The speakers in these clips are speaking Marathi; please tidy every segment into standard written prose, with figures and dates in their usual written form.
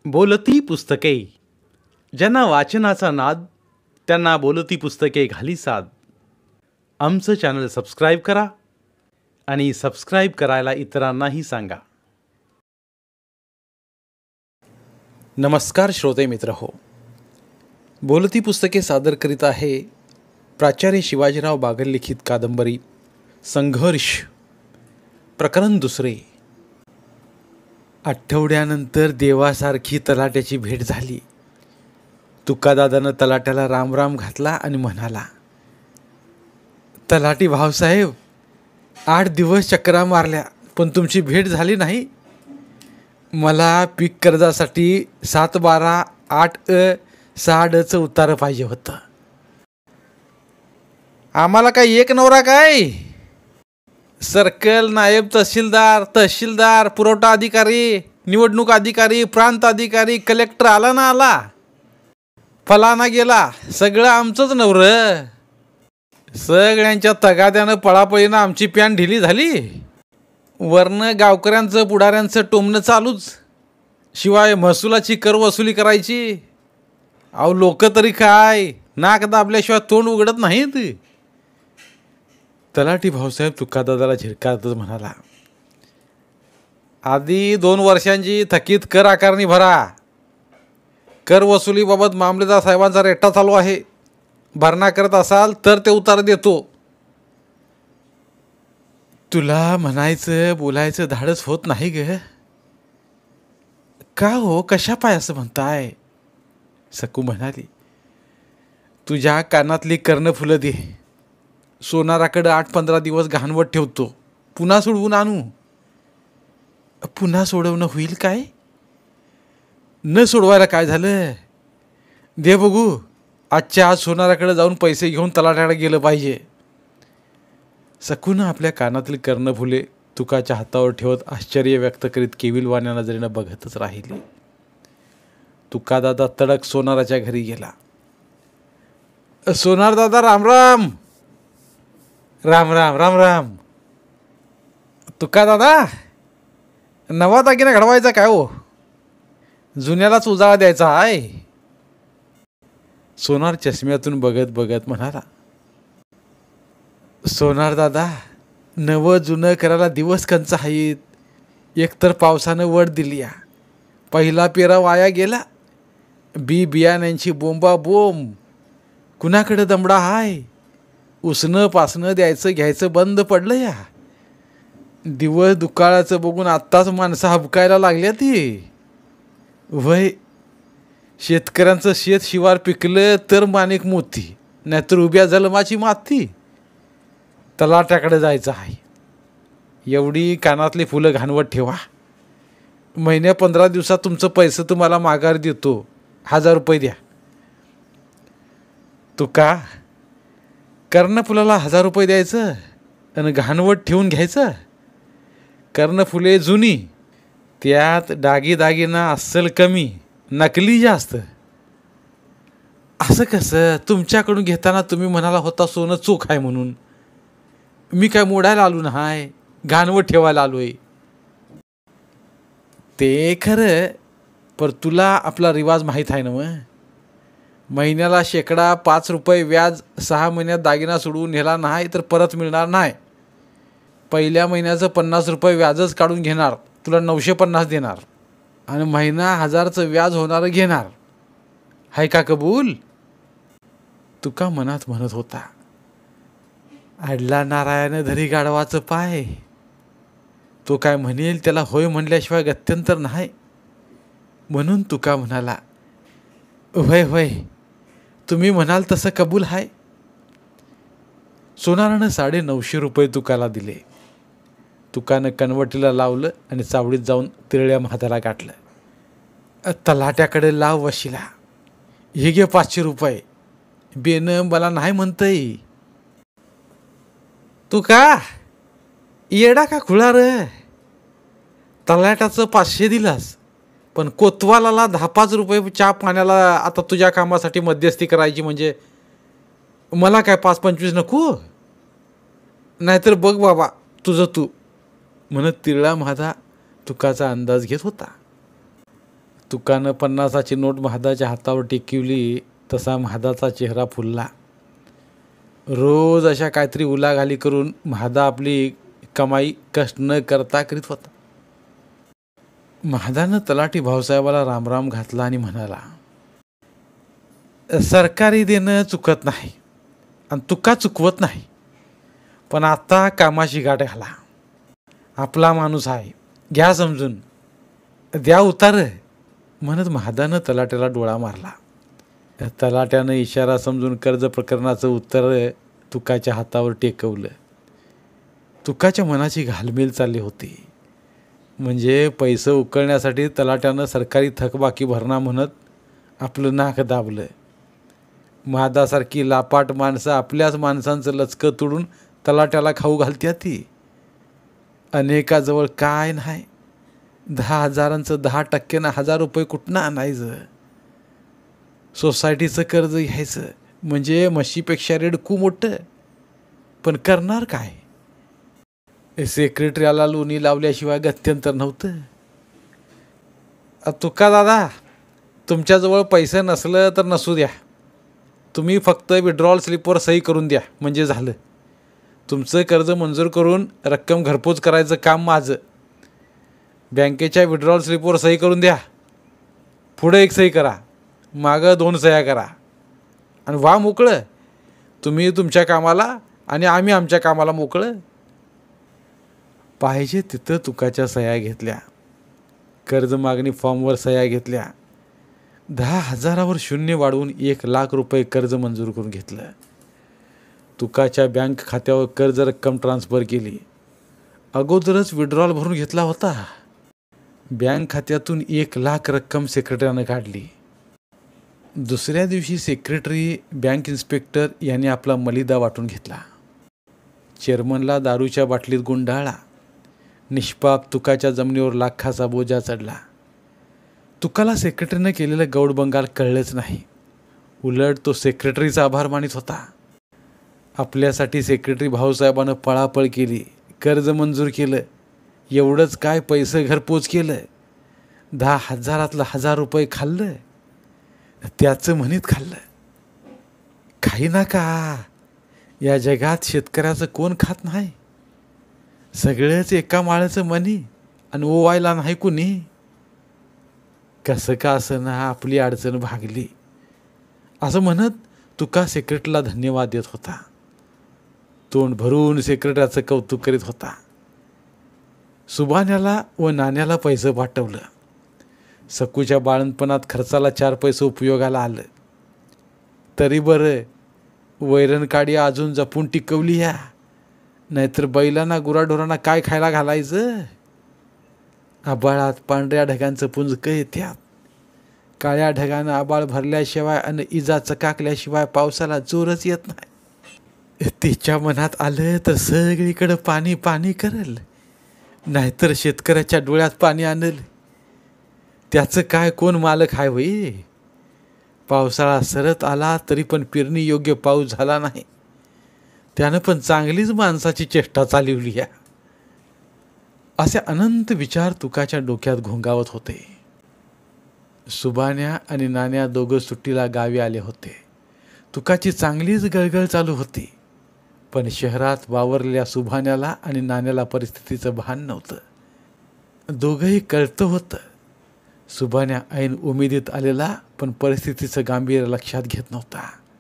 बोलती पुस्तके. ज्यांना वाचनाचा नाद त्यांना बोलती पुस्तके घाली साद. आमचं चॅनल सबस्क्राईब करा आणि सबस्क्राईब करायला इतरांनाही सांगा. नमस्कार श्रोते मित्र हो. बोलती पुस्तके सादर करीत आहे प्राचार्य शिवाजीराव बागल लिखित कादंबरी संघर्ष, प्रकरण दुसरे. आठवड्यानंतर देवासारखी तलाट्याची भेट झाली. तुकादादानं तलाट्याला रामराम घातला आणि म्हणाला, तलाटी भाऊसाहेब, 8 दिवस चक्रा मारल्या पण तुमची भेट झाली नाही. मला पीक कर्जासाठी 7-12-8-6 उतारं पाहिजे होतं. आम्हाला काय एक नवरा काय? सर्कल, नायब तहसीलदार, पुरवठा अधिकारी, निवडणूक अधिकारी, प्रांत अधिकारी, कलेक्टर आला ना आला, फलाना गेला, सगळं आमचंच नवरं. सगळ्यांच्या तगाद्यानं पळापळीनं आमची पॅन ढिली झाली. वरनं गावकऱ्यांचं पुढाऱ्यांचं टोमणं चालूच, शिवाय महसुलाची कर वसुली करायची. अहो लोक तरी काय, नाक दाबल्याशिवाय तोंड उघडत नाहीत. तलाठी भाऊसाहेब तुकादादाला झिरकातच म्हणाला, आधी 2 वर्षांची थकीत कर आकारणी भरा. कर वसुलीबाबत मामलेदार साहेबांचा रेटा चालू आहे. भरणा करत असाल तर ते उतार देतो. तुला म्हणायचं बोलायचं धाडस होत नाही ग. का हो, कशा पाय असं म्हणताय? सकू म्हणाली, तुझ्या कानातली कर्णफुलं दे. सोनाराकडं 8-15 दिवस घाणवत ठेवतो, पुन्हा सोडवून आणू. पुन्हा सोडवणं होईल काय? न सोडवायला काय झालं? दे बघू. आजच्या आज सोनाराकडे जाऊन पैसे घेऊन तलाट्याकडे गेलं पाहिजे. सकून आपल्या कानातली कर्णफुले तुकाच्या हातावर ठेवत आश्चर्य व्यक्त करीत केविलवाण्या नजरेनं बघतच राहिली. तुकादादा तडक सोनाराच्या घरी गेला. सोनार दादा, रामराम. राम राम राम राम. तुकादादा, नवा दागिना घडवायचा काय हो? जुन्यालाच उजाळा द्यायचा आहे. सोनार चष्म्यातून बघत बघत म्हणाला, सोनार दादा, नवं जुनं करायला दिवस कंच आहेत. एकतर पावसानं वड दिली या, पहिला पेरा वाया गेला. बियाण्यांची बोंबा बोंब, कुणाकडे दमडा हाय? उसणं पासणं द्यायचं घ्यायचं बंद पडलं या. दिवस दुकाळाचं बघून आत्ताच माणसं हबकायला लागल्या ती. वय, शेतकऱ्यांचं शेत शिवार पिकलं तर माणिक मोती, नाहीतर उभ्या जलमाची माती. तलाट्याकडे जायचं आहे. एवढी कानातली फुलं घाणवत ठेवा. महिन्या 15 दिवसात तुमचं पैसे तुम्हाला माघार देतो. 1000 रुपये द्या. तुका, कर्णफुलाला 1000 रुपये द्यायचं आणि घाणवट ठेवून घ्यायचं. कर्णफुले जुनी, त्यात दागिना अस्सल कमी, नकली जास्त. असं कसं? तुमच्याकडून घेताना तुम्ही म्हणाला होता सोनं चोख आहे म्हणून. मी काय मोडायला आलो नाही, घाणवट ठेवायला आलोय. ते खरं, पर तुला आपला रिवाज माहीत आहे ना. मग महिन्याला शेकडा 5 रुपये व्याज. 6 महिन्यात दागिना सोडवून नेला नाही तर परत मिळणार नाही. पहिल्या महिन्याचं 50 रुपये व्याजच काढून घेणार, तुला 950 देणार आणि महिना 1000चं व्याज होणारं घेणार. हाय का कबूल? तुका मनात म्हणत होता, अडला नारायण धरी गाढवाचं पाय. तो काय म्हणेल त्याला होय म्हणल्याशिवाय गत्यंतर नाही. म्हणून तुका म्हणाला, होय होय, तुम्ही म्हणाल तसं कबूल आहे. सोनारानं 950 रुपये तुकाला दिले. तुकानं कनवटीला लावलं आणि चावडीत जाऊन तिरळ्या म्हाताला गाठलं. तलाट्याकडे लाव वशिला. हे घे 500 रुपये. बेनं मला नाही म्हणतंय. तू का येडा का खुळा रे? तलाट्याचं 500 दिलास, पण कोतवालाला 10-5 रुपये चहा पाण्याला आता तुझ्या कामासाठी मध्यस्थी करायची म्हणजे मला काय 5-25 नको? नाहीतर बघ बाबा तुझं तू, म्हणत तिरळा माझा तुकाचा अंदाज घेत होता. तुकानं 50ची नोट महादाच्या हातावर टेकिवली तसा महादाचा चेहरा फुलला. रोज अशा काहीतरी उलाघाली करून महादा आपली कमाई कष्ट न करता करीत होता. महादानं तलाठी भाऊसाहेबाला रामराम घातला आणि म्हणाला, सरकारी देणं चुकत नाही आणि तुका चुकवत नाही, पण आता कामाशी गाठ घाला. आपला माणूस आहे, घ्या समजून, द्या उतार म्हणत महादानं तलाट्याला डोळा मारला. तलाट्यानं इशारा समजून कर्ज प्रकरणाचं उत्तर तुकाच्या हातावर टेकवलं. तुकाच्या मनाची घालमेल चालली होती. म्हणजे पैसे उकळण्यासाठी तलाट्यानं सरकारी थकबाकी भरणा म्हणत आपलं नाक दाबलं. महादासारखी लापाट माणसं आपल्याच माणसांचं लचकं तोडून तलाट्याला खाऊ घालत्या ती. अनेकाजवळ काय नाही, 10,000चं 10% 1,000 रुपये कुठनं आणायचं. सोसायटीचं कर्ज घ्यायचं म्हणजे म्हशीपेक्षा रेडकू मोठं, पण करणार काय. सेक्रेटरीला लोणी लावल्याशिवाय गत्यंतर नव्हतं. तुका दादा, तुमच्याजवळ पैसे नसलं तर नसू द्या, तुम्ही फक्त विड्रॉल स्लिपवर सही करून द्या म्हणजे झालं. तुमचं कर्ज मंजूर करून रक्कम घरपोच करायचं काम माझं. बँकेच्या विड्रॉल स्लिपवर सही करून द्या, पुढे एक सही करा, मागं 2 सह्या करा आणि वा मोकळं. तुम्ही तुमच्या कामाला आणि आम्ही आमच्या कामाला मोकळं. पाहिजे तिथं तुकाच्या सह्या घेतल्या. कर्ज मागणी फॉर्मवर सह्या घेतल्या. 10,000वर शून्य वाढवून 1,00,000 रुपये कर्ज मंजूर करून घेतलं. तुकाच्या बँक खात्यावर कर्ज रक्कम ट्रान्स्फर केली. अगोदरच विड्रॉल भरून घेतला होता. बँक खात्यातून 1,00,000 रक्कम सेक्रेटरीनं काढली. दुसऱ्या दिवशी सेक्रेटरी, बँक इन्स्पेक्टर यांनी आपला मलिदा वाटून घेतला. चेअरमनला दारूच्या बाटलीत गुंडाळला. निष्पाप तुकाच्या जमिनीवर लाखाचा बोजा चढला. तुकाला सेक्रेटरीनं केलेलं गौडबंगाल कळलंच नाही. उलट तो सेक्रेटरीचा आभार मानित होता. आपल्यासाठी सेक्रेटरी भाऊसाहेबानं पळापळ केली, कर्ज मंजूर केलं. एवढंच काय, पैसे घरपोच केलं. 10,000तलं 1,000 रुपये खाल्लं. त्याचं म्हणीत खाल्लं. काही ना का, या जगात शेतकऱ्याचं कोण खात नाही. सगळंच एका माळ्याचं मनी आणि ओवायला नाही कुणी. कसं का असं ना, आपली अडचण भागली असं म्हणत तुका सेक्रेटरीला धन्यवाद देत होता. तोंड भरून सेक्रेटरीचं कौतुक करीत होता. सुभाण्याला व नाण्याला पैसे पाठवलं. सकूच्या बाळणपणात खर्चाला 4 पैसे उपयोगाला आलं. तरी बरं, वैरण काडी अजून जपून टिकवली या, नाहीतर बैलांना गुराढोरांना काय खायला घालायचं. आबाळात पांढऱ्या ढगांचं पुंजकं येत्यात. काळ्या ढगानं आबाळ भरल्याशिवाय आणि इजा चकाकल्याशिवाय पावसाला जोरच येत नाही. तिच्या मनात आलं तर सगळीकडं पाणी पाणी करल, नाहीतर शेतकऱ्याच्या डोळ्यात पाणी आणल. त्याचं काय कोण मालक आहे होई. पावसाळा सरत आला तरी पण पेरणी योग्य पाऊस झाला नाही. त्यानं पण चांगलीच माणसाची चेष्टा चालवली या. असे अनंत विचार तुकाच्या डोक्यात घोंगावत होते. सुभाण्या आणि नाण्या दोघं सुट्टीला गावी आले होते. तुकाची चांगलीच गळगळ चालू होती. पण शहरात वावरलेल्या सुभाण्याला आणि नाण्याला परिस्थितीचं भान नव्हतं. दोघंही कळतं होतं. सुभाण्या ऐन उमेदीत आलेला, पण परिस्थितीचं गांभीर्य लक्षात घेत नव्हता.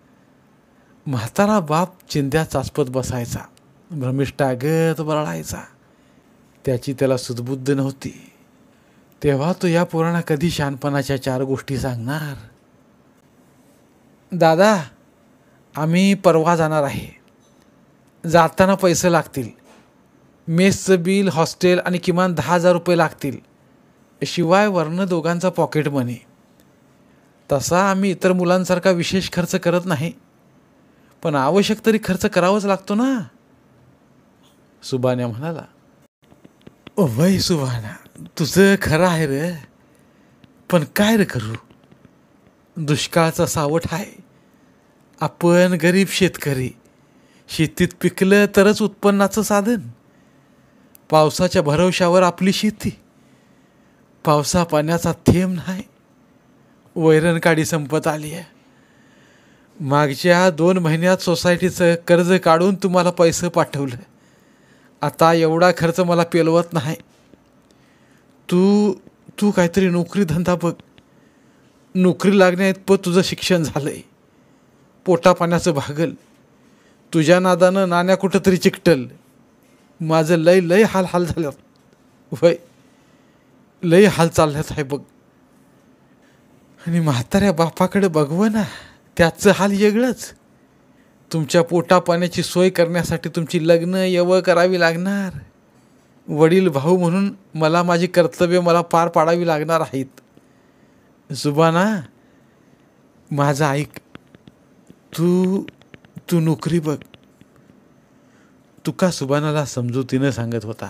म्हातारा बाप चिंध्या चाचपत बसायचा, भ्रमिष्ठागत बरळायचा. त्याची त्याला सुदबुद्ध नव्हती. तेव्हा तो या पोरांना कधी शहाणपणाच्या 4 गोष्टी सांगणार. दादा, आम्ही परवा जाणार आहे. जाताना पैसे लागतील. मेसचं बिल, हॉस्टेल आणि किमान 10,000 रुपये लागतील. शिवाय वरनं दोघांचा पॉकेट मनी. तसा आम्ही इतर मुलांसारखा विशेष खर्च करत नाही, पण आवश्यक तरी खर्च करावाच लागतो ना. सुभाण्या म्हणाला. वय सुभाण्या, तुझं खरं आहे रे, पण काय रे करू. दुष्काळाचा सावट आहे. आपण गरीब शेतकरी. शेतीत पिकलं तरच उत्पन्नाचं साधन. पावसाच्या भरवशावर आपली शेती. पावसा पाण्याचा थेंब नाही. वैरण काढी संपत आली आहे. मागच्या 2 महिन्यात सोसायटीचं कर्ज काढून तुम्हाला पैसे पाठवलं. आता एवढा खर्च मला पेलवत नाही. तू काहीतरी नोकरी धंदा बघ. नोकरी लागण्याइतपत तुझं शिक्षण झालं आहे. पोटापाण्याचं भागल. तुझ्या नादानं नाण्या कुठं तरी चिकटल. माझं लय हाल झाल्यात. वय लय हाल चालल्यात आहे बघ. आणि म्हाताऱ्या बापाकडे बघवं ना, त्याचं हाल वेगळंच. तुमच्या पोटापाण्याची सोय करण्यासाठी तुमची लग्न यव करावी लागणार. वडील भाऊ म्हणून मला माझी कर्तव्य मला पार पाडावी लागणार आहेत. सुभाना, माझं ऐक. तू नोकरी बघ. तुका सुभानाला समजुतीनं सांगत होता.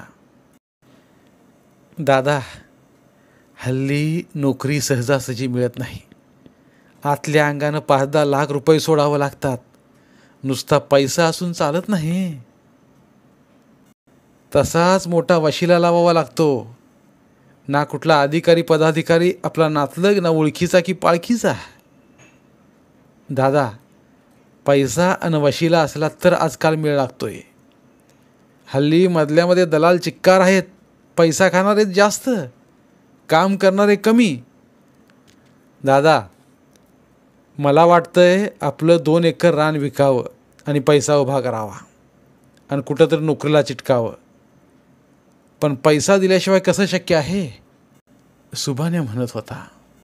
दादा, हल्ली नोकरी सहजासहजी मिळत नाही. आतल्या अंगानं 5-10 लाख रुपये सोडावं लागतात. नुसता पैसा असून चालत नाही. तसाच मोठा वशिला लावावा लागतो. ना कुठला अधिकारी पदाधिकारी आपला नातलग, ना ओळखीचा की पाळखीचा. दादा, पैसा आणि वशिला असला तर आजकाल मेळ लागतोय. हल्ली मधल्यामध्ये दलाल चिक्कार आहेत. पैसा खाणारे जास्त, काम करणारे कमी. दादा, मला वाटतंय आपलं 2 एकर रान विकावं आणि पैसा उभा करावा आणि कुठंतरी नोकरीला चिटकावं. पण पैसा दिल्याशिवाय कसं शक्य आहे? सुभाण्या म्हणत होता.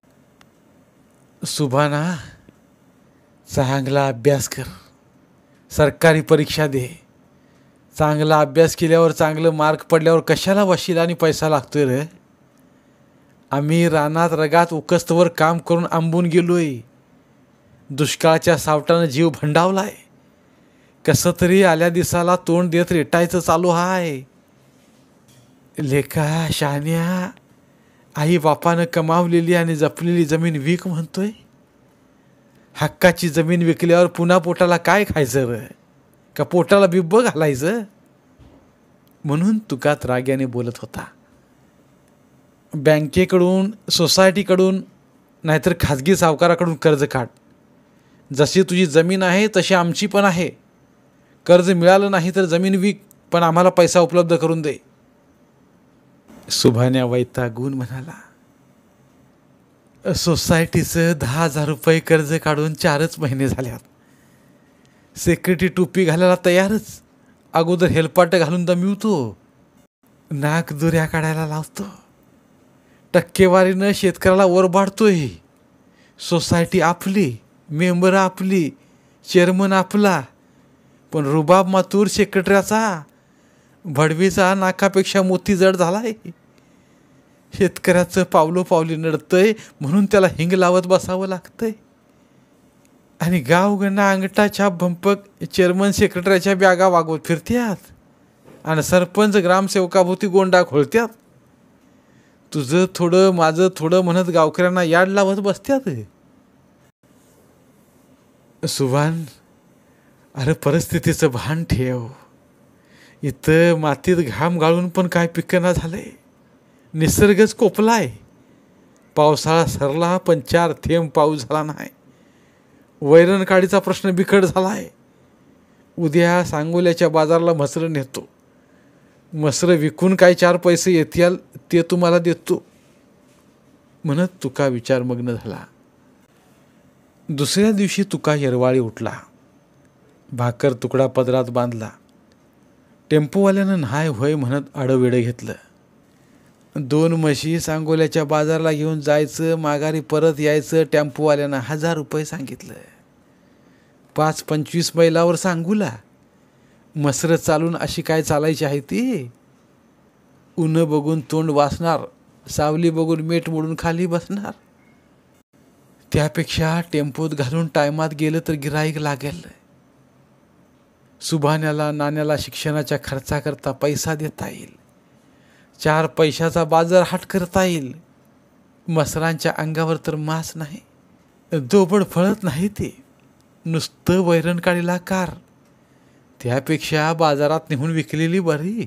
सुभाना, चांगला अभ्यास कर. सरकारी परीक्षा दे. चांगला अभ्यास केल्यावर चांगलं मार्क पडल्यावर कशाला वशिला आणि पैसा लागतोय रे? आम्ही रानात रगात उकस्तवर काम करून आंबून गेलोय. दुष्काळाच्या सावटानं जीव भंडावलाय. कसं तरी आल्या दिसाला तोंड देत रेटायचं चालू आहे. लेका शहाण्या, आई बापानं कमावलेली आणि जपलेली जमीन विक म्हणतोय. हक्काची जमीन विकल्यावर पुन्हा पोटाला काय खायचं रे? का पोटाला बिब्ब घालायचं? म्हणून तुकात राग्याने बोलत होता. बँकेकडून, सोसायटीकडून, नाहीतर खाजगी सावकाराकडून कर्ज काढ. जशी तुझी जमीन आहे तशी आमची पण आहे. कर्ज मिळालं नाही तर जमीन विक, पण आम्हाला पैसा उपलब्ध करून दे. सुभाण्या वैतागून म्हणाला. सोसायटीचं 10,000 रुपये कर्ज काढून 4च महिने झाल्यात. सेक्युरिटी टोपी घालायला तयारच. अगोदर हेलपाट घालून दमिवतो. नाक दुऱ्या काढायला लावतो. टक्केवारीनं शेतकऱ्याला ओरबाडतोय. सोसायटी आपली, मेंबर आपली, चेअरमन आपला, पण रुबाब मातूर सेक्रेटऱ्याचा. भडवीचा नाकापेक्षा मोती जड झालाय. शेतकऱ्याचं पावलोपावली नडतंय म्हणून त्याला हिंग लावत बसावं लागतंय. आणि गावगणा अंगठाच्या भंपक चेअरमन सेक्रेटरीच्या बॅगा वागवत फिरत्यात आणि सरपंच ग्रामसेवकाभोवती गोंडा खोळत्यात. तुझं थोडं माझं थोडं म्हणत गावकऱ्यांना याड लावत बसत्यात. सुभान, अरे परिस्थितीचं भान ठेव. इथं मातीत घाम गाळून पण काय पिकना झालंय. निसर्गच कोपलाय. पावसाळा सरला पण 4 थेंब पाऊस झाला नाही. वैरण काढीचा प्रश्न बिकट झालाय. उद्या सांगोल्याच्या बाजाराला म्हसरं नेतो. म्हसरं विकून काय 4 पैसे येतील ते तुम्हाला देतो म्हणत तुका विचारमग्न झाला. दुसऱ्या दिवशी तुका येरवाळी उठला. भाकर तुकडा पदरात बांधला. टेम्पोवाल्यानं नाही होय म्हणत आडवेडं घेतलं. 2 म्हशी सांगोल्याच्या बाजारला घेऊन जायचं, माघारी परत यायचं. टेम्पोवाल्यानं 1000 रुपये सांगितलं. 5-25 मैलावर सांगूला. मसरं चालून अशी काय चालायची आहे ती? ऊन बघून तोंड वासणार, सावली बघून मीठ मोडून खाली बसणार. त्यापेक्षा टेम्पोत घालून टायमात गेलं तर गिराईक लागेल. सुभाण्याला नाण्याला शिक्षणाच्या खर्चाकरता पैसा देता येईल. 4 पैशाचा बाजार हाट करता येईल. मसरांच्या अंगावर तर मास नाही. दोबड फळत नाही ते. नुसतं वैरण काढीला कार. त्यापेक्षा बाजारात नेऊन विकलेली बरी.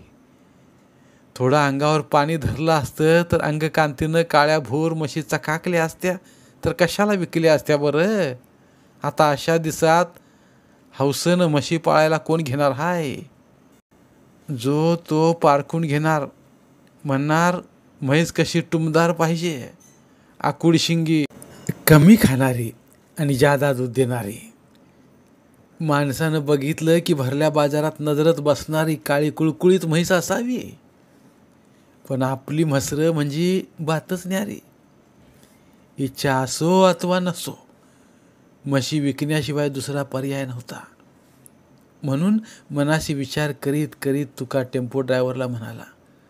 थोडं अंगावर पाणी धरलं असतं तर अंगकांतीनं काळ्या भोर म्हशी चकाकल्या असत्या तर कशाला विकल्या असत्या बरं. आता अशा दिवसात हौसेनं म्हशी पाळायला कोण घेणार हाय. जो तो पारखून घेणार, म्हणणार म्हैस कशी टुमदार पाहिजे, आकुड शिंगी, कमी खाणारी आणि जादा दूध देणारी. माणसानं बघितलं की भरल्या बाजारात नजरत बसणारी काळी कुळकुळीत म्हैस असावी. पण आपली म्हसरं म्हणजे बातच न्यारी. इच्छा असो अथवा नसो, म्हशी विकण्याशिवाय दुसरा पर्याय नव्हता. म्हणून मनाशी विचार करीत करीत तुका टेम्पो ड्रायव्हरला म्हणाला,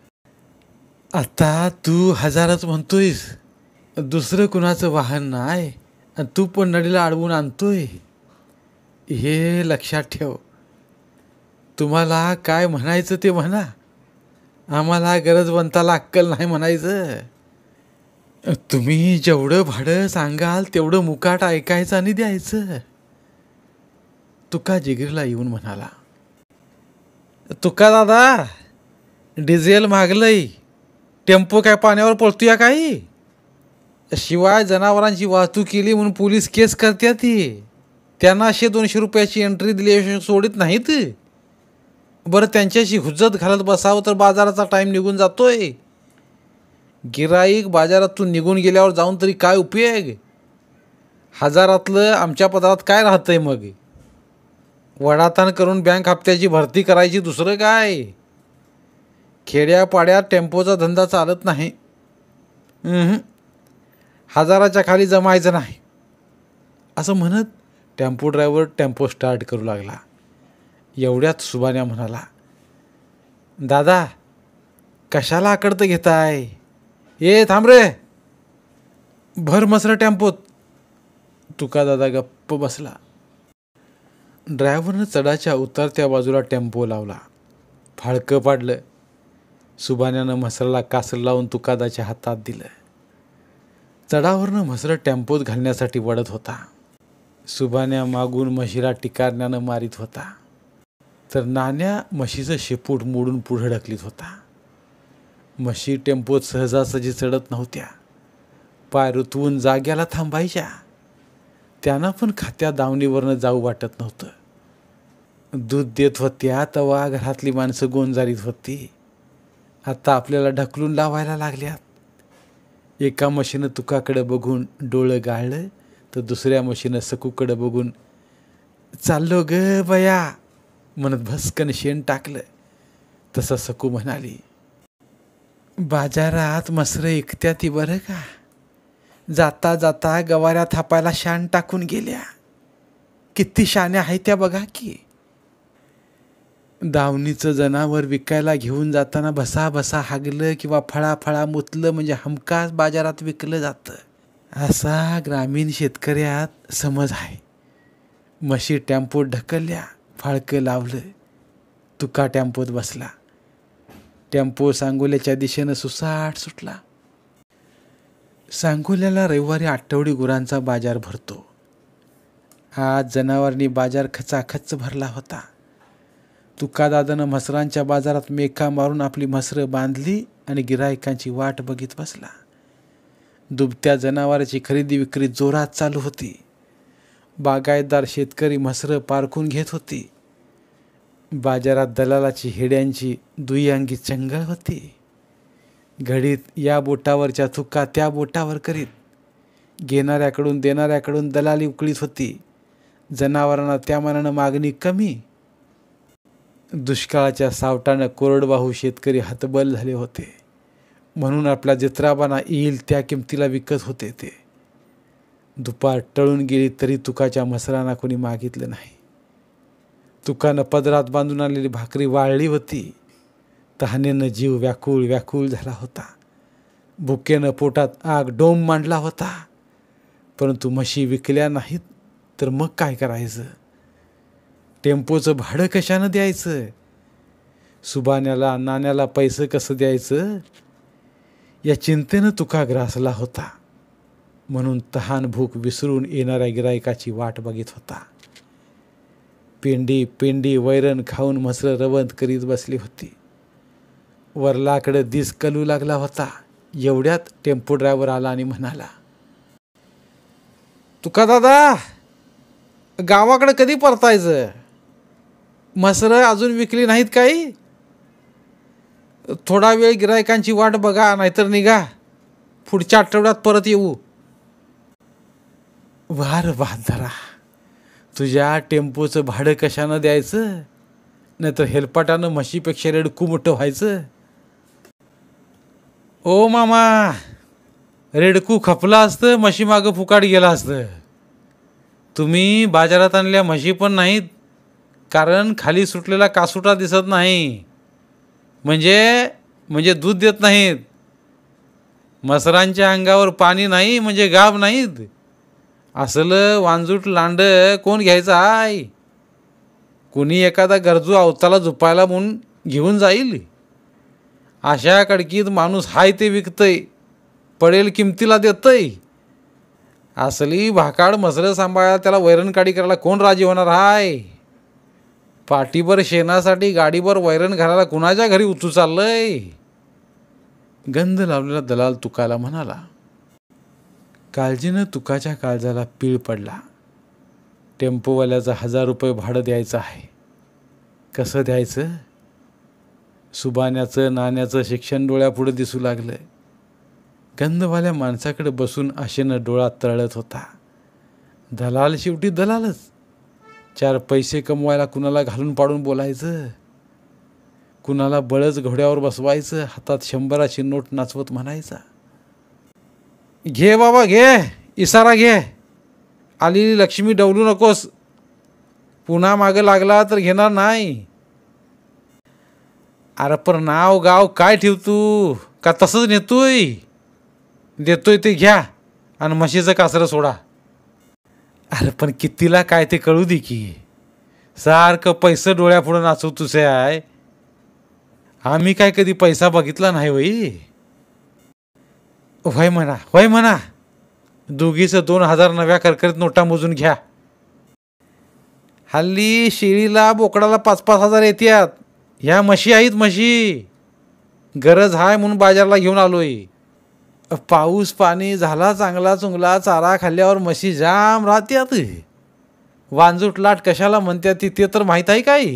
आता तू 1000च म्हणतोयस, दुसरं कुणाचं वाहन नाही आणि तू पण नडीला अडवून आणतोय. हे लक्षात ठेव. तुम्हाला काय म्हणायचं ते म्हणा, आम्हाला गरजवंताला अक्कल नाही म्हणायचं. तुम्ही जेवढं भाडं सांगाल तेवढं मुकाट ऐकायचं आणि द्यायचं. तुका जिगरीला येऊन म्हणाला, तुका दादा, डिझेल मागलंय, टेम्पो काय पाण्यावर पळतोय काही. शिवाय जनावरांची वाहतूक केली म्हणून पोलीस केस करतात. ती त्यांना 100-200 रुपयाची एंट्री दिल्याशिवाय सोडित नाहीत. बरं त्यांच्याशी हुज्जत घालत बसावं तर बाजाराचा टाईम निघून जातोय. गिराईक बाजारातून निघून गेल्यावर जाऊन तरी काय उपयोग. 1000तलं आमच्या पदरात काय राहतंय मग. वडाताण करून बँक हप्त्याची भरती करायची, दुसरं काय. खेड्यापाड्यात टेम्पोचा धंदा चालत नाही. 1000च्या खाली जमायचं नाही. असं म्हणत टेम्पो ड्रायव्हर टेम्पो स्टार्ट करू लागला. एवढ्यात सुभान्या म्हणाला, दादा कशाला आकडतं घेताय. ए थांब रे, भर मसरं टेम्पोत. तुका दादा गप्प बसला. ड्रायव्हरनं चढाच्या उतरत्या बाजूला टेम्पो लावला. फाळकं पाडलं. सुभान्यानं म्हसराला कासर लावून तुकादाच्या हातात दिलं. चढावरनं म्हसरं टेम्पोत घालण्यासाठी वडत होता. सुभान्या मागून म्हशीला टिकारण्यानं मारीत होता, तर नाण्या म्हशीचं शेपूट मोडून पुढं ढकलीत होता. म्हशी टेम्पोत सहजासहजी चढत नव्हत्या. पाय रुतवून जाग्याला थांबायच्या. त्यांना पण खात्या दावणीवरनं जाऊ वाटत नव्हतं. दूध देत होत्या तेव्हा घरातली माणसं गोंजारीत होती. आता आपल्याला ढकलून लावायला लागल्यात. एका म्हशीनं तुकाकडे बघून डोळं गाळलं, तर दुसऱ्या म्हशीनं सकूकडे बघून चाललो ग बया म्हणत भस्कन शेण टाकलं. तसं सकू म्हणाली, बाजारात मसरं ऐकत्या ती बरं का. जाता जाता गवाऱ्या थापायला शान टाकून गेल्या. किती शाण्या आहेत त्या बघा की. दावणीचं जनावर विकायला घेऊन जाताना भसा भसा हागलं किंवा फळा मुतलं म्हणजे हमखास बाजारात विकलं जातं. असा ग्रामीण शेतकऱ्यात समज आहे. म्हशी टेम्पोत ढकलल्या, फाळकं लावलं. तुका टेम्पोत बसला. टेम्पो सांगोल्याच्या दिशेनं सुसाट सुटला. सांगोल्याला रविवारी आठवडी गुरांचा बाजार भरतो. आज जनावरांनी बाजार खचाखच भरला होता. तुकादादानं म्हसरांच्या बाजारात मेका मारून आपली म्हसरं बांधली आणि गिरायकांची वाट बघित बसला. दुभत्या जनावरांची खरेदी विक्री जोरात चालू होती. बागायतदार शेतकरी म्हसरं पारखून घेत होती. बाजारात दलालाची हेड्यांची दुय्यांगी चंगळ होती. घडीत या बोटावरच्या चुका त्या बोटावर करीत घेणाऱ्याकडून देणाऱ्याकडून दलाली उकळीत होती. जनावरांना त्या मानानं मागणी कमी. दुष्काळाच्या सावटानं कोरडवाहू शेतकरी हतबल झाले होते. म्हणून आपल्या जत्राबांना येईल त्या किमतीला विकत होते ते. दुपार टळून गेली तरी तुकाच्या म्हसरांना कोणी मागितलं नाही. तुकानं पदरात बांधून आणलेली भाकरी वाळली होती. तहानेनं जीव व्याकुळ व्याकुळ झाला होता. भुकेनं पोटात आग डोंब मांडला होता. परंतु म्हशी विकल्या नाहीत तर मग काय करायचं. टेम्पोचं भाडं कशानं द्यायचं. सुभान्याला नाण्याला पैसे कसं द्यायचं या चिंतेनं तुका ग्रासला होता. म्हणून तहान भूक विसरून येणाऱ्या गिरायकाची वाट बघित होता. पेंडी पेंडी वैरण खाऊन म्हसरं रवंत करीत बसली होती. वरलाकडं दिस कलू लागला होता. एवढ्यात टेम्पो ड्रायव्हर आला आणि म्हणाला, तुका दादा, गावाकडे कधी परतायचं? म्हसरं अजून विकली नाहीत काही? थोडा वेळ गिरायकांची वाट बघा, नाहीतर निघा, पुढच्या आठवड्यात परत येऊ. वार बहादरा, तुझ्या टेम्पोचं भाडं कशानं द्यायचं? नाहीतर हेलपाटानं म्हशीपेक्षा रेडकू मोठं व्हायचं. ओ मामा, रेडकू खपला असतं, म्हशी मागं फुकाट गेला असतं. तुम्ही बाजारात आणल्या म्हशी पण नाहीत, कारण खाली सुटलेला कासुटा दिसत नाही. म्हणजे दूध देत नाहीत. मसरांच्या अंगावर पाणी नाही म्हणजे गाभ नाहीत. असलं वांजूट लांड कोण घ्यायचं आहे? कोणी एखादा गरजू अवताला झोपायला म्हणून घेऊन जाईल. अशा कडकीत माणूस हाय ते विकतय, पडेल किमतीला देतय. असली भाकाड मसरं सांभाळायला त्याला वैरणकाडी करायला कोण राजी होणार आहे? पाठीभर शेणासाठी गाडीभर वैरण घालायला कुणाच्या घरी उतू चाललंय? गंध लावलेला दलाल तुकाला म्हणाला. काळजीनं तुकाच्या काळजाला पीळ पडला. टेम्पोवाल्याचं 1000 रुपये भाडं द्यायचं आहे. कसं द्यायचं? सुबाण्याचं नाण्याचं शिक्षण डोळ्यापुढे दिसू लागलं. गंधवाल्या माणसाकडे बसून आशेनं डोळा तळत होता. दलाल शेवटी दलालच. 4 पैसे कमवायला कुणाला घालून पाडून बोलायचं, कुणाला बळच घोड्यावर बसवायचं, हातात 100ची नोट नाचवत म्हणायचा, घे बाबा घे, इसारा घे, आलेली लक्ष्मी डवलू नकोस, पुन्हा मागं लागला तर घेणार नाही. अरे पर नाव गाव काय ठेवतू का तसंच नेतोय? देतोय ते घ्या आणि म्हशीचं कासरं सोडा. अरे पण कितीला काय ते कळू दे की. सारखं पैसे डोळ्यापुढं नाचवतोस आहे. आम्ही काय कधी पैसा बघितला नाही वई. होय म्हणा, होय म्हणा, दोघीचं 2000 नव्या करकरीत नोटा मोजून घ्या. हल्ली शेळीला बोकडाला 5-5 हजार येतात. ह्या म्हशी आहेत म्हशी. गरज आहे म्हणून बाजारला घेऊन आलोय. पाऊस पाणी झाला चांगला चुंगला, चारा खाल्ल्यावर म्हशी जाम राहत्यात. वांजूट लाट कशाला म्हणतात ते तर माहीत आहे काय?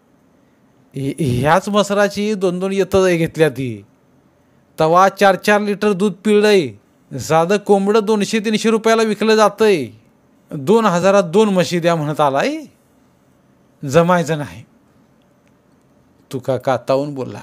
ह्याच मसराची 2-2 येतं घेतल्या ती. तवा 4-4 लिटर दूध पिळलंय. साधं कोंबडं 200-300 रुपयाला विकलं जातंय. 2000त 2 म्हशी द्या म्हणत आलाय. जमायचं नाही. तुका कातावून बोलला.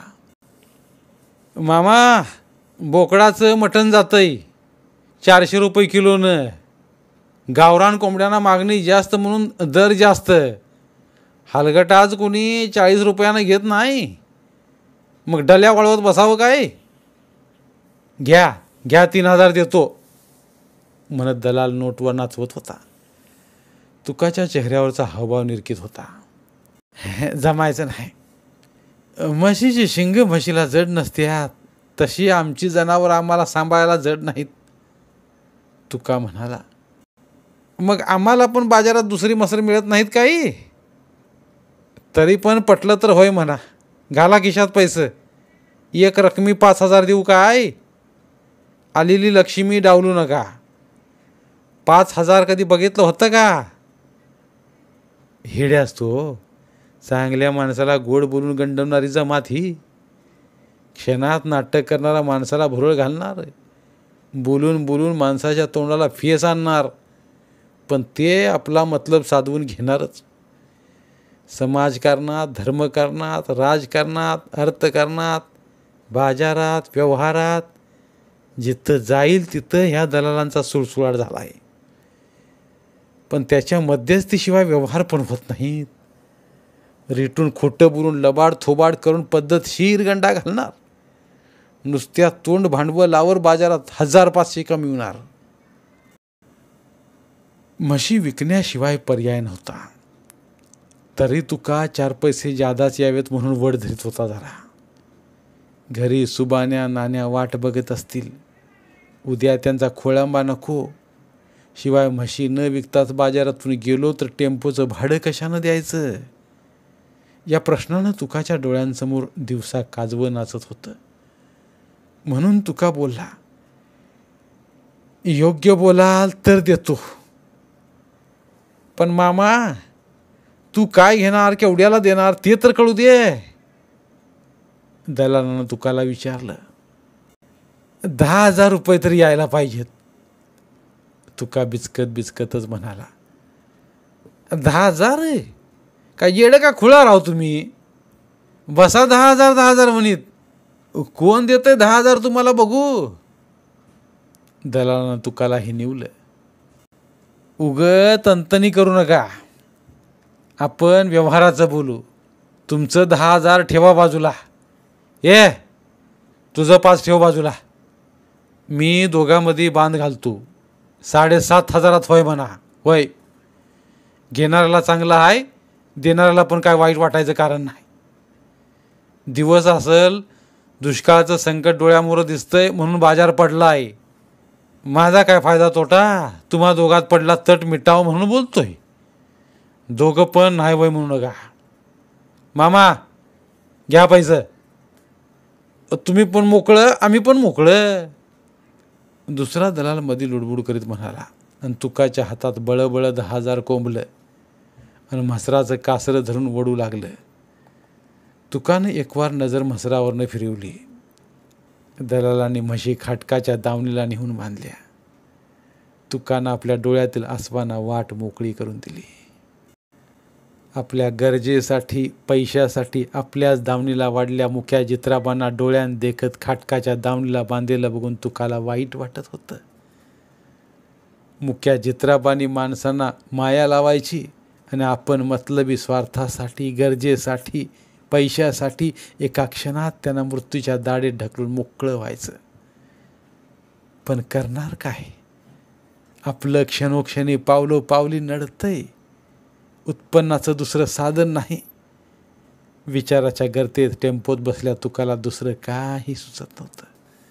मामा, बोकडाचं मटण जातंय 400 रुपये किलोनं. गावरान कोंबड्यांना मागणी जास्त म्हणून दर जास्त. हलगट आज कोणी 40 रुपयानं घेत नाही. मग डल्या वळवत बसावं काय? घ्या घ्या, 3000 देतो म्हणत दलाल नोटवर नाचवत होता. तुकाच्या चेहऱ्यावरचा हावभाव निरखित होता. जमायचं नाही. म्हशीची शिंग म्हशीला जड नसत्यात, तशी आमची जनावर आम्हाला सांभाळायला जड नाहीत. तुका म्हणाला. मग आम्हाला पण बाजारात दुसरी मसर मिळत नाहीत काही? तरी पण पटलं तर होय म्हणा. घाला खिशात पैसे. एक रकमी 5000 देऊ काय? आलेली लक्ष्मी डावलू नका. 5000 कधी बघितलं होतं का? हेडे असतो. चांगल्या माणसाला गोड बोलून गंडवणारी जमात ही. क्षणात नाटक करणारा माणसाला भुरळ घालणार. बोलून बोलून माणसाच्या तोंडाला फेस आणणार. पण ते आपला मतलब साधवून घेणारच. समाजकारणात, धर्मकारणात, राजकारणात, अर्थकारणात, बाजारात, व्यवहारात जिथं जाईल तिथं ह्या दलालांचा सुळसुळाट झाला आहे. पण त्याच्या मध्यस्थीशिवाय व्यवहार पण होत नाहीत. रेटून खोटं बोलून लबाड थोबाड करून पद्धतशीर गंडा घालणार. नुसत्या तोंड भांडवलावर बाजारात 1500 कमी होणार. म्हशी विकण्याशिवाय पर्याय नव्हता. तरी तुका 4 पैसे जादाच यावेत म्हणून वड धरीत होता जरा. घरी सुबाण्या नाण्या वाट बघत असतील. उद्या त्यांचा खोळंबा नको. शिवाय म्हशी न विकताच बाजारातून गेलो तर टेम्पोचं भाडं कशानं द्यायचं? या प्रश्नानं तुकाच्या डोळ्यांसमोर दिवसा काजवं नाचत होतं. म्हणून तुका बोलला, योग्य बोलाल तर देतो, पण मामा, तू काय घेणार, केवढ्याला देणार ते तर कळू दे. दलालानं तुकाला विचारलं. 10,000 रुपये तरी यायला पाहिजेत. तुका बिचकतच म्हणाला, 10,000? काय येडं का खुळा राव तुम्ही? बसा 10,000 म्हणीत. कोण देतंय 10,000 तुम्हाला बघू? दलालानं तुकाला हिनिवलं. तंतनी करू नका, आपण व्यवहाराचं बोलू. तुमचं 10,000 ठेवा बाजूला. तुझं 5 ठेव बाजूला. मी दोघांमध्ये बांध घालतो. 7,500 होय म्हणा. होय, घेणाऱ्याला चांगला आहे, देणाऱ्याला पण काय वाईट वाटायचं कारण नाही. दिवस असल, दुष्काळाचं संकट डोळ्यामोरं दिसतंय म्हणून बाजार पडला आहे. माझा काय फायदा तोटा? तुम्हा दोघात पडला तट मिटाव म्हणून बोलतोय. दोघं पण नाही वय म्हणू नका. मामा, घ्या पैसे. तुम्ही पण मोकळं, आम्ही पण मोकळं. दुसरा दलाल मध्ये लुडबुड करीत म्हणाला. आणि तुकाच्या हातात बळबळ 10,000 कोंबलं आणि म्हसराचं कासरं धरून वडू लागलं. तुकानं एकवार नजर म्हसरावरनं फिरवली. दलालांनी म्हशी खाटकाच्या दावणीला नेऊन बांधल्या. तुकानं आपल्या डोळ्यातील आसमाना वाट मोकळी करून दिली. आपल्या गरजेसाठी, पैशासाठी आपल्याच दावणीला वाढल्या मुख्या जित्राबांना डोळ्यान देखत खाटकाच्या दावणीला बांधलेलं बघून तुकाला वाईट वाटत होतं. मुख्या जित्राबांनी माणसांना माया लावायची आणि आपण मतलबी स्वार्थासाठी, गरजेसाठी, पैशासाठी एका क्षणात त्यांना मृत्यूच्या दाढेत ढकलून मोकळं व्हायचं. पण करणार काय? आपलं क्षणोक्षणी पावलोपावली नडतंय. उत्पन्नाचं दुसरं साधन नाही. विचाराच्या गर्तेत टेम्पोत बसल्या तुकाला दुसरं काही सुचत नव्हतं.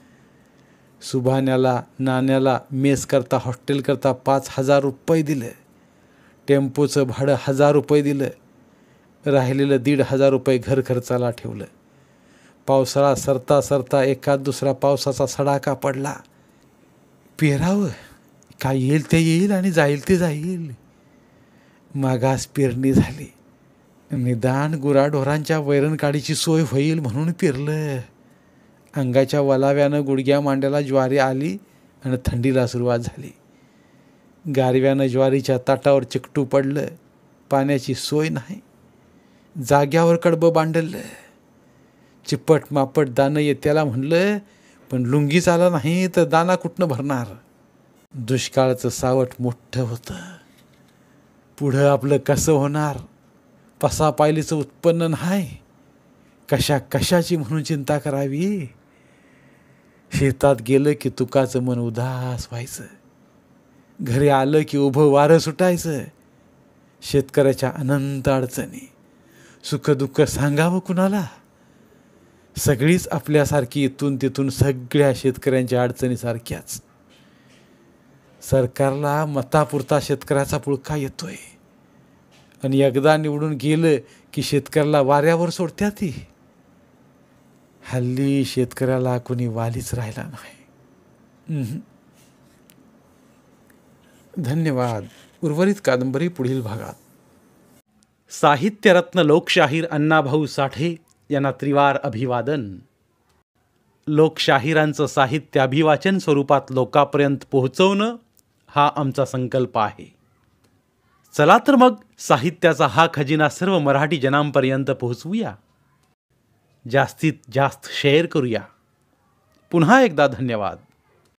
सुभाण्याला, नाण्याला मेस करता, हॉस्टेल करता 5,000 रुपये दिले. टेम्पोचं भाडं 1,000 रुपये दिलं. राहिलेलं 1,500 रुपये घर खर्चाला ठेवलं. पावसाळा सरता सरता एखाद दुसरा पावसाचा सडाका पडला. पेरावं, काय येईल ते येईल आणि जाईल ते जाईल. मागास पेरणी झाली. निदान गुराढोरांच्या वैरणकाडीची सोय होईल म्हणून पेरलं. अंगाच्या वलाव्यानं गुडघ्या मांड्याला ज्वारी आली आणि थंडीला सुरुवात झाली. गारव्यानं ज्वारीच्या ताटावर चिकटू पडलं. पाण्याची सोय नाही. जाग्यावर कडबं बांधलं. चिपट मापट दाणं येत्याला म्हणलं, पण लुंगीच आला नाही तर दाना कुठनं भरणार? दुष्काळाचं सावट मोठं होतं. पुढं आपलं कसं होणार? पसापायलीचं उत्पन्न नाही. कशाची म्हणून चिंता करावी? शेतात गेलं की तुकाचं मन उदास व्हायचं. घरी आलं की उभं वारं सुटायचं. शेतकऱ्याच्या अनंत अडचणी, सुखदुःख सांगावं कुणाला? सगळीच आपल्यासारखी इथून तिथून सगळ्या शेतकऱ्यांच्या अडचणीसारख्याच. सरकारला मतापुरता शेतकऱ्याचा पुळका येतोय आणि एकदा निवडून गेलं की शेतकऱ्याला वाऱ्यावर सोडत्या ती. हल्ली शेतकऱ्याला कोणी वालीच राहिला नाही. धन्यवाद. उर्वरित कादंबरी पुढील भागात. साहित्यरत्न लोकशाहीर अण्णाभाऊ साठे यांना त्रिवार अभिवादन. लोकशाहिरांचं साहित्य अभिवाचन स्वरूपात लोकांपर्यंत पोहोचवणं हा आमचा संकल्प आहे. चला तर मग साहित्याचा हा खजिना सर्व मराठी जनांपर्यंत पोहोचवूया. जास्तीत जास्त शेअर करूया. पुन्हा एकदा धन्यवाद.